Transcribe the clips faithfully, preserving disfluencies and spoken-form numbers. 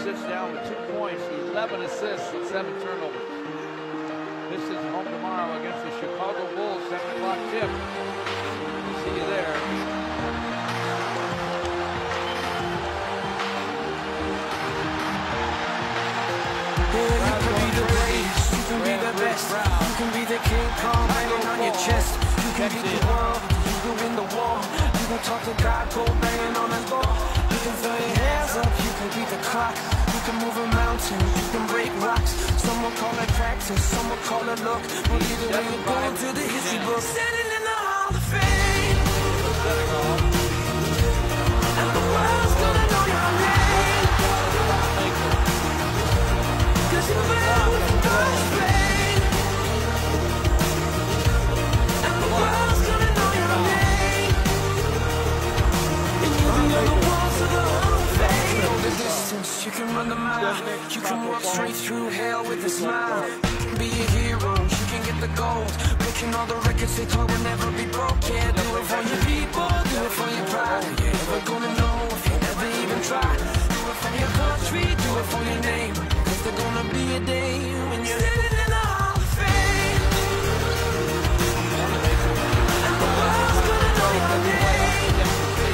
sits down with two points, eleven assists, and seven turnovers. This is home tomorrow against the Chicago Bulls, seven o'clock tip. We'll see you there. Yeah, you can be the greatest, you can be the best, you can be the King Kong banging on your chest, you can beat the world, you can win the war, you can talk to God, go banging on his door, you can throw your hands up, you can beat the clock, you can move a mountain, you can break rocks, some will call it practice, some will call it luck, but either way you're going to the history book, standing in the Hall of Fame, and the world's gonna know your name. Cause you fell with the first pain, and the world's gonna know your name, and you'll be on the walls of the Hall of Fame. You know the distance, you can run the mile, you can walk straight through hell with a smile, you can be a hero, you can get the gold, breaking all the records they thought would never be broke. Yeah, do it for your people, do it for your pride. You're never gonna know if you never even try. Do it for your country, do it for your name. There's gonna be a day when you're living in the Hall of Fame, and the world's gonna know your name,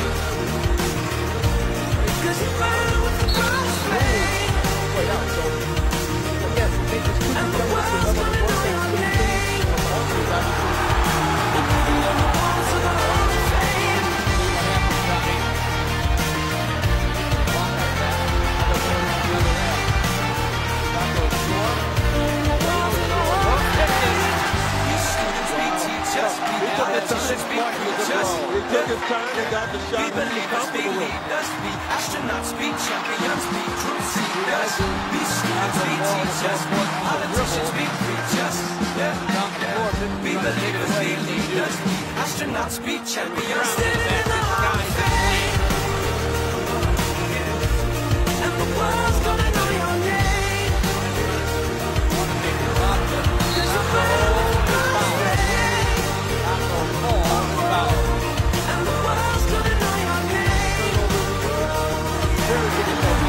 cause you burn with the first flame, and the world's gonna know your name, and you'll be on the walls of the Hall of Fame. He took his time and got the shot. We believers be leaders, be astronauts, be champions, be crusaders, be students, be teachers, be politicians, be preachers. Yeah, yeah. We believers be leaders, be astronauts, be champions, standing in the Hall of Fame, and the world's gonna know your name, cause you're better with the first name, and the world's gonna know your name. You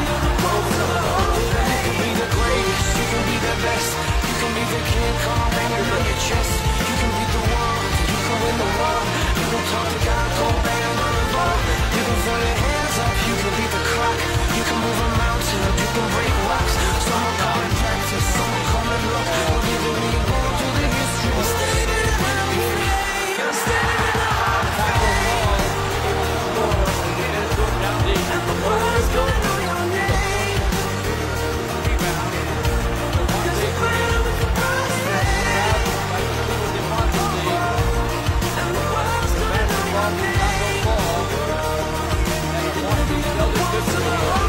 can be the greatest, you can be the best, you can be the King Kong banging on your chest, you can beat the world, you can win the war, you can talk to God, go banging on the door, you can throw your hands up, you can beat the clock, you can move a mountain, you can break rocks, some will call it practice, some will call it luck, but either way you go to the history, we're standing in the Hall of Fame, you're standing in the Hall of Fame, and the world's gonna know your name, cause you burn with the first flame, and the world's gonna know your name, and you'll be on the walls of the